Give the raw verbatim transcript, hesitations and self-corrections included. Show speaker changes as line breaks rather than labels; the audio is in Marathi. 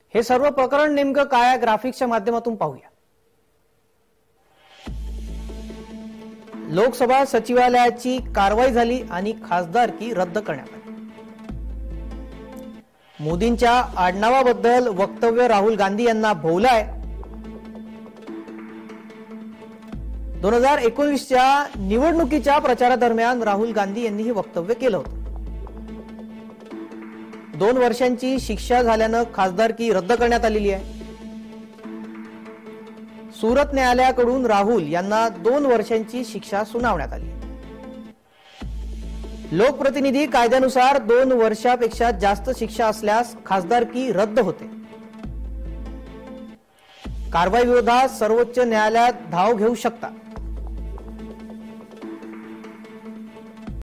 हे सर्व प्रकरण नेमकं काय आहे ग्राफिक्सच्या माध्यमातून पाहूया। लोकसभा सचिवालयाची कारवाई झाली आणि खासदारकी रद्द करण्यात आली। मोदींच्या आडनावाबद्दल वक्तव्य राहुल गांधी यांना भोवलंय। दोन हजार एकोणीसच्या निवडणुकीच्या प्रचारादरम्यान राहुल गांधी यांनी हे वक्तव्य केलं होतं। दोन वर्षांची शिक्षा झाल्यानं खासदारकी रद्द करण्यात आलेली आहे। सुरत न्यायालयाकडून राहुल यांना दोन वर्षांची शिक्षा सुनावण्यात आली। लोकप्रतिनिधी कायद्यानुसार दोन वर्षापेक्षा जास्त शिक्षा असल्यास खासदारकी रद्द होते। कारवाई विरोधात सर्वोच्च न्यायालयात धाव घेऊ शकतात।